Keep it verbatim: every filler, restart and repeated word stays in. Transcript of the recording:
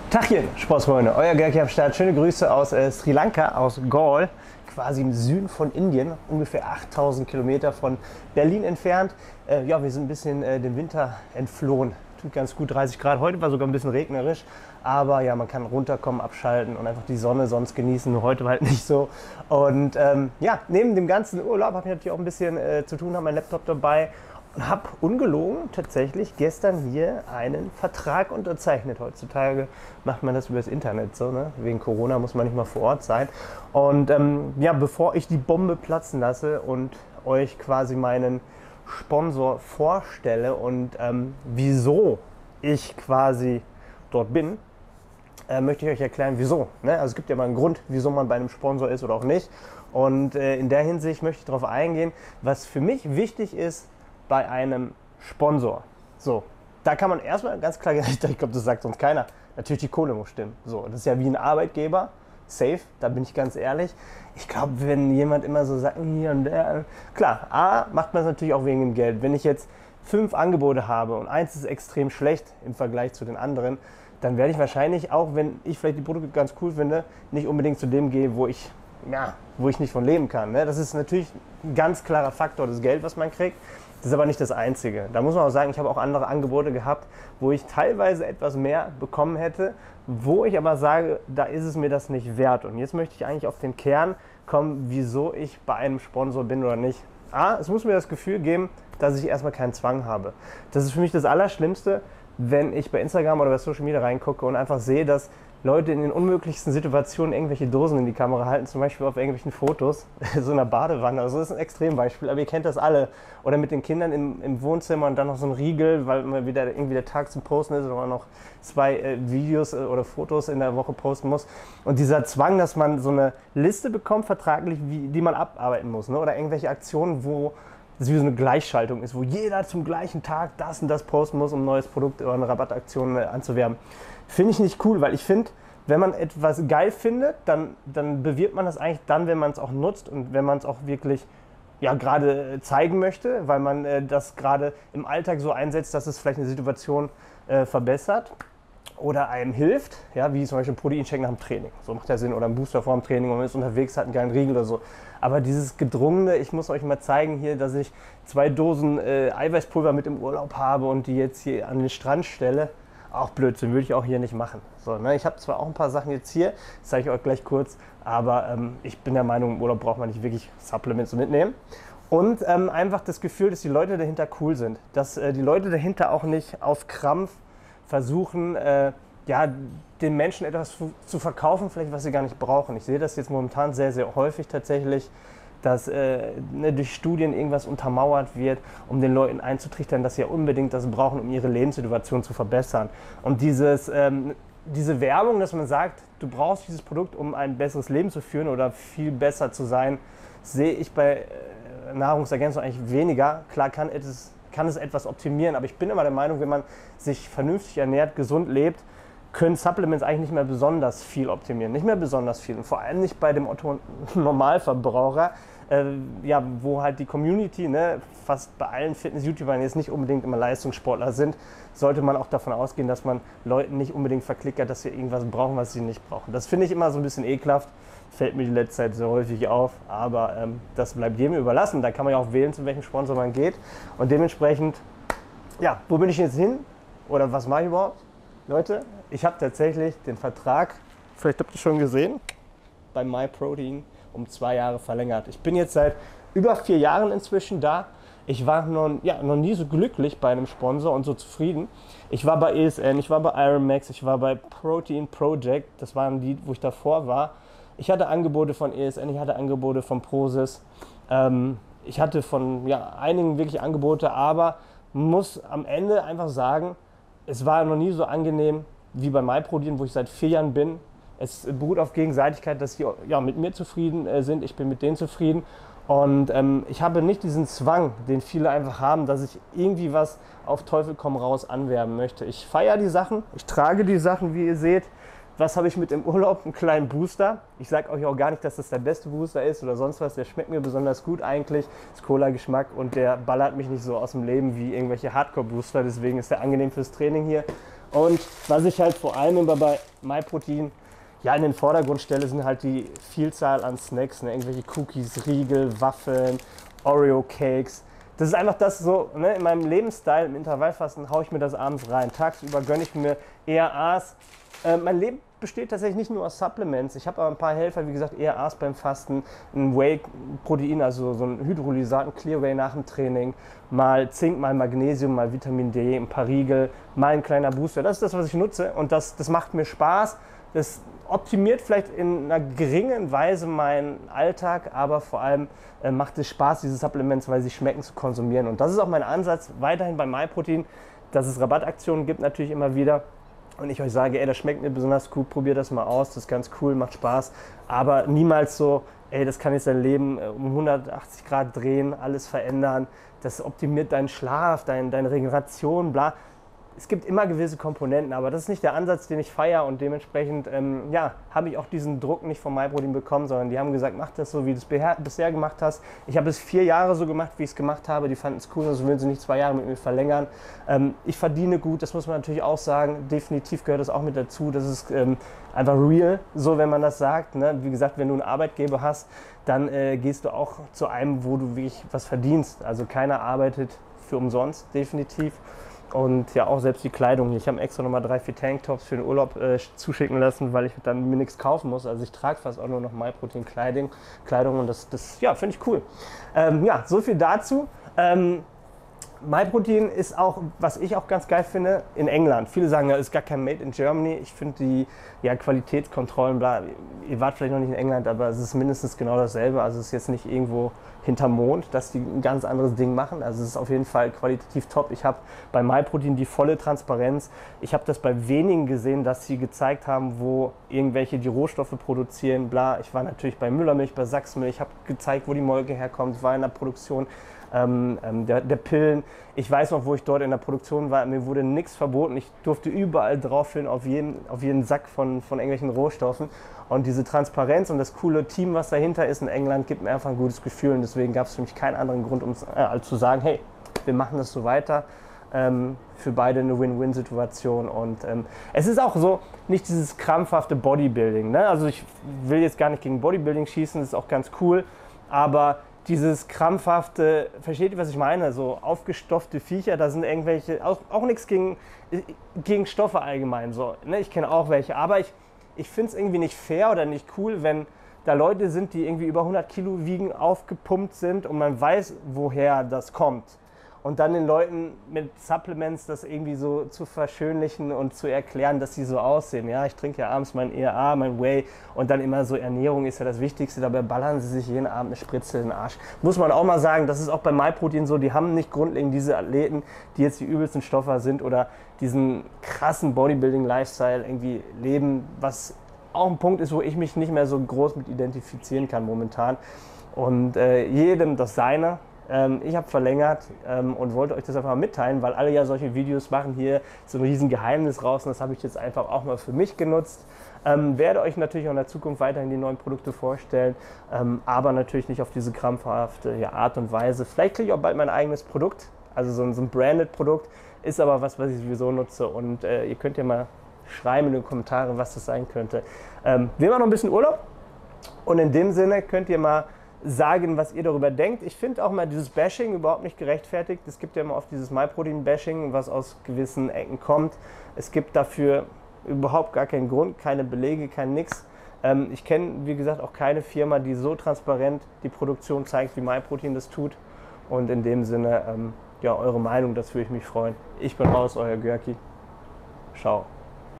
Tachchen, Sportsfreunde, euer Gerki am Start. Schöne Grüße aus äh, Sri Lanka, aus Galle, quasi im Süden von Indien, ungefähr achttausend Kilometer von Berlin entfernt. Äh, ja, wir sind ein bisschen äh, dem Winter entflohen. Tut ganz gut, dreißig Grad. Heute war sogar ein bisschen regnerisch, aber ja, man kann runterkommen, abschalten und einfach die Sonne sonst genießen. Nur heute war halt nicht so. Und ähm, ja, neben dem ganzen Urlaub habe ich natürlich auch ein bisschen äh, zu tun, habe meinen Laptop dabei. Und habe ungelogen tatsächlich gestern hier einen Vertrag unterzeichnet. Heutzutage macht man das über das Internet so, ne? Wegen Corona muss man nicht mal vor Ort sein. Und ähm, ja, bevor ich die Bombe platzen lasse und euch quasi meinen Sponsor vorstelle und ähm, wieso ich quasi dort bin, äh, möchte ich euch erklären, wieso. Ne? Also es gibt ja mal einen Grund, wieso man bei einem Sponsor ist oder auch nicht. Und äh, in der Hinsicht möchte ich darauf eingehen, was für mich wichtig ist bei einem Sponsor. So, da kann man erstmal ganz klar, ich glaube, das sagt uns keiner, natürlich die Kohle muss stimmen. So, das ist ja wie ein Arbeitgeber, safe, da bin ich ganz ehrlich. Ich glaube, wenn jemand immer so sagt, hier und der, klar, A, macht man es natürlich auch wegen dem Geld. Wenn ich jetzt fünf Angebote habe und eins ist extrem schlecht im Vergleich zu den anderen, dann werde ich wahrscheinlich auch, wenn ich vielleicht die Produkte ganz cool finde, nicht unbedingt zu dem gehen, wo ich, ja, wo ich nicht von leben kann. Ne? Das ist natürlich ein ganz klarer Faktor, das Geld, was man kriegt. Das ist aber nicht das Einzige. Da muss man auch sagen, ich habe auch andere Angebote gehabt, wo ich teilweise etwas mehr bekommen hätte, wo ich aber sage, da ist es mir das nicht wert. Und jetzt möchte ich eigentlich auf den Kern kommen, wieso ich bei einem Sponsor bin oder nicht. A, es muss mir das Gefühl geben, dass ich erstmal keinen Zwang habe. Das ist für mich das Allerschlimmste, wenn ich bei Instagram oder bei Social Media reingucke und einfach sehe, dass Leute in den unmöglichsten Situationen irgendwelche Dosen in die Kamera halten, zum Beispiel auf irgendwelchen Fotos, so einer Badewanne. Also das ist ein Extrembeispiel, aber ihr kennt das alle. Oder mit den Kindern im, im Wohnzimmer und dann noch so ein Riegel, weil mal wieder irgendwie der Tag zum Posten ist oder man noch zwei äh, Videos äh, oder Fotos in der Woche posten muss. Und dieser Zwang, dass man so eine Liste bekommt, vertraglich, wie, die man abarbeiten muss, ne? Oder irgendwelche Aktionen, wo das wie so eine Gleichschaltung ist, wo jeder zum gleichen Tag das und das posten muss, um ein neues Produkt oder eine Rabattaktion äh, anzuwerben. Finde ich nicht cool, weil ich finde, wenn man etwas geil findet, dann, dann bewirbt man das eigentlich dann, wenn man es auch nutzt und wenn man es auch wirklich ja, gerade zeigen möchte, weil man äh, das gerade im Alltag so einsetzt, dass es vielleicht eine Situation äh, verbessert oder einem hilft, ja, wie zum Beispiel ein Proteinshake nach dem Training. So macht der Sinn. Oder ein Booster vor dem Training, wenn man ist unterwegs, hat einen geilen Riegel oder so. Aber dieses Gedrungene, ich muss euch mal zeigen hier, dass ich zwei Dosen äh, Eiweißpulver mit im Urlaub habe und die jetzt hier an den Strand stelle, auch Blödsinn, würde ich auch hier nicht machen. So, ne? Ich habe zwar auch ein paar Sachen jetzt hier, das zeige ich euch gleich kurz, aber ähm, ich bin der Meinung, im Urlaub braucht man nicht wirklich Supplements mitnehmen. Und ähm, einfach das Gefühl, dass die Leute dahinter cool sind. Dass äh, die Leute dahinter auch nicht auf Krampf versuchen, äh, ja, den Menschen etwas zu verkaufen, vielleicht was sie gar nicht brauchen. Ich sehe das jetzt momentan sehr, sehr häufig tatsächlich, dass äh, ne, durch Studien irgendwas untermauert wird, um den Leuten einzutrichtern, dass sie ja unbedingt das brauchen, um ihre Lebenssituation zu verbessern. Und dieses, ähm, diese Werbung, dass man sagt, du brauchst dieses Produkt, um ein besseres Leben zu führen oder viel besser zu sein, sehe ich bei äh, Nahrungsergänzung eigentlich weniger. Klar kann es, kann es etwas optimieren, aber ich bin immer der Meinung, wenn man sich vernünftig ernährt, gesund lebt, können Supplements eigentlich nicht mehr besonders viel optimieren. Nicht mehr besonders viel. Und vor allem nicht bei dem Otto-Normalverbraucher, äh, ja, wo halt die Community, ne, fast bei allen Fitness-YouTubern jetzt nicht unbedingt immer Leistungssportler sind, sollte man auch davon ausgehen, dass man Leuten nicht unbedingt verklickert, dass sie irgendwas brauchen, was sie nicht brauchen. Das finde ich immer so ein bisschen ekelhaft. Fällt mir die letzte Zeit sehr häufig auf. Aber ähm, das bleibt jedem überlassen. Da kann man ja auch wählen, zu welchem Sponsor man geht. Und dementsprechend, ja, wo bin ich jetzt hin? Oder was mache ich überhaupt? Leute, ich habe tatsächlich den Vertrag, vielleicht habt ihr schon gesehen, bei MyProtein um zwei Jahre verlängert. Ich bin jetzt seit über vier Jahren inzwischen da. Ich war noch, ja, noch nie so glücklich bei einem Sponsor und so zufrieden. Ich war bei E S N, ich war bei Ironmax, ich war bei Protein Project, das waren die, wo ich davor war. Ich hatte Angebote von E S N, ich hatte Angebote von Prozess. Ähm, ich hatte von ja, einigen wirklich Angebote, aber muss am Ende einfach sagen, es war noch nie so angenehm wie bei MyProtein, wo ich seit vier Jahren bin. Es beruht auf Gegenseitigkeit, dass sie ja, mit mir zufrieden äh, sind, ich bin mit denen zufrieden. Und ähm, ich habe nicht diesen Zwang, den viele einfach haben, dass ich irgendwie was auf Teufel komm raus anwerben möchte. Ich feiere die Sachen, ich trage die Sachen, wie ihr seht. Was habe ich mit im Urlaub? Einen kleinen Booster. Ich sage euch auch gar nicht, dass das der beste Booster ist oder sonst was. Der schmeckt mir besonders gut eigentlich. Das Cola-Geschmack und der ballert mich nicht so aus dem Leben wie irgendwelche Hardcore-Booster. Deswegen ist der angenehm fürs Training hier. Und was ich halt vor allem immer bei MyProtein ja in den Vordergrund stelle, sind halt die Vielzahl an Snacks, ne? Irgendwelche Cookies, Riegel, Waffeln, Oreo-Cakes. Das ist einfach das so, ne? In meinem Lebensstil, im Intervallfasten, haue ich mir das abends rein. Tagsüber gönne ich mir E R As. Äh, mein Leben besteht tatsächlich nicht nur aus Supplements. Ich habe aber ein paar Helfer, wie gesagt, E R As beim Fasten, ein Whey-Protein, also so ein Hydrolysat, ein Clear Whey nach dem Training, mal Zink, mal Magnesium, mal Vitamin D, ein paar Riegel, mal ein kleiner Booster. Das ist das, was ich nutze und das, das macht mir Spaß. Das optimiert vielleicht in einer geringen Weise meinen Alltag, aber vor allem äh, macht es Spaß, diese Supplements, weil sie schmecken, zu konsumieren. Und das ist auch mein Ansatz weiterhin bei MyProtein, dass es Rabattaktionen gibt natürlich immer wieder. Und ich euch sage, ey, das schmeckt mir besonders gut, probiert das mal aus, das ist ganz cool, macht Spaß. Aber niemals so, ey, das kann jetzt dein Leben um hundertachtzig Grad drehen, alles verändern. Das optimiert deinen Schlaf, dein, deine Regeneration, bla. Es gibt immer gewisse Komponenten, aber das ist nicht der Ansatz, den ich feiere und dementsprechend ähm, ja, habe ich auch diesen Druck nicht von MyProtein bekommen, sondern die haben gesagt, mach das so, wie du es bisher gemacht hast. Ich habe es vier Jahre so gemacht, wie ich es gemacht habe. Die fanden es cool, also würden sie nicht zwei Jahre mit mir verlängern. Ähm, ich verdiene gut, das muss man natürlich auch sagen. Definitiv gehört das auch mit dazu. Das ist ähm, einfach real, so wenn man das sagt. Ne? Wie gesagt, wenn du einen Arbeitgeber hast, dann äh, gehst du auch zu einem, wo du wirklich was verdienst. Also keiner arbeitet für umsonst, definitiv. Und ja, auch selbst die Kleidung. Ich habe extra nochmal drei, vier Tanktops für den Urlaub äh, zuschicken lassen, weil ich dann mir nichts kaufen muss. Also ich trage fast auch nur noch MyProtein-Kleidung Kleidung und das, das ja, finde ich cool. Ähm, ja, so viel dazu. Ähm, MyProtein ist auch, was ich auch ganz geil finde, in England. Viele sagen, ja, ist gar kein Made in Germany. Ich finde die ja, Qualitätskontrollen, bla, ihr wart vielleicht noch nicht in England, aber es ist mindestens genau dasselbe. Also es ist jetzt nicht irgendwo hinterm Mond, dass die ein ganz anderes Ding machen. Also es ist auf jeden Fall qualitativ top. Ich habe bei MyProtein die volle Transparenz. Ich habe das bei wenigen gesehen, dass sie gezeigt haben, wo irgendwelche die Rohstoffe produzieren, bla. Ich war natürlich bei Müllermilch, bei Sachsenmilch, ich habe gezeigt, wo die Molke herkommt, ich war in der Produktion. Ähm, ähm, der, der Pillen. Ich weiß noch, wo ich dort in der Produktion war, mir wurde nichts verboten. Ich durfte überall drauf füllen, auf jeden, auf jeden Sack von, von irgendwelchen Rohstoffen. Und diese Transparenz und das coole Team, was dahinter ist in England, gibt mir einfach ein gutes Gefühl. Und deswegen gab es für mich keinen anderen Grund, um äh, als zu sagen, hey, wir machen das so weiter. Ähm, für beide eine Win-Win-Situation. Und ähm, es ist auch so, nicht dieses krampfhafte Bodybuilding. Ne? Also ich will jetzt gar nicht gegen Bodybuilding schießen, das ist auch ganz cool. Aber dieses krampfhafte, versteht ihr, was ich meine? So aufgestoffte Viecher, da sind irgendwelche, auch, auch nichts gegen, gegen Stoffe allgemein. So, ne? Ich kenne auch welche, aber ich, ich finde es irgendwie nicht fair oder nicht cool, wenn da Leute sind, die irgendwie über hundert Kilo wiegen, aufgepumpt sind und man weiß, woher das kommt. Und dann den Leuten mit Supplements das irgendwie so zu verschönlichen und zu erklären, dass sie so aussehen. Ja, ich trinke ja abends mein E R A, mein Whey und dann immer so, Ernährung ist ja das Wichtigste, dabei ballern sie sich jeden Abend eine Spritze in den Arsch. Muss man auch mal sagen, das ist auch bei MyProtein so, die haben nicht grundlegend diese Athleten, die jetzt die übelsten Stoffer sind oder diesen krassen Bodybuilding-Lifestyle irgendwie leben, was auch ein Punkt ist, wo ich mich nicht mehr so groß mit identifizieren kann momentan. Und äh, jedem das Seine. Ich habe verlängert ähm, und wollte euch das einfach mal mitteilen, weil alle ja solche Videos machen, hier so ein riesen Geheimnis raus und das habe ich jetzt einfach auch mal für mich genutzt. Ähm, werde euch natürlich auch in der Zukunft weiterhin die neuen Produkte vorstellen, ähm, aber natürlich nicht auf diese krampfhafte ja, Art und Weise. Vielleicht kriege ich auch bald mein eigenes Produkt, also so ein, so ein branded Produkt, ist aber was, was ich sowieso nutze und äh, ihr könnt ja mal schreiben in den Kommentaren, was das sein könnte. Ähm, wir machen noch ein bisschen Urlaub und in dem Sinne könnt ihr mal sagen, was ihr darüber denkt. Ich finde auch mal dieses Bashing überhaupt nicht gerechtfertigt. Es gibt ja immer oft dieses MyProtein-Bashing, was aus gewissen Ecken kommt. Es gibt dafür überhaupt gar keinen Grund, keine Belege, kein Nix. Ähm, ich kenne, wie gesagt, auch keine Firma, die so transparent die Produktion zeigt, wie MyProtein das tut. Und in dem Sinne, ähm, ja, eure Meinung, das würde ich mich freuen. Ich bin raus, euer Görki. Ciao.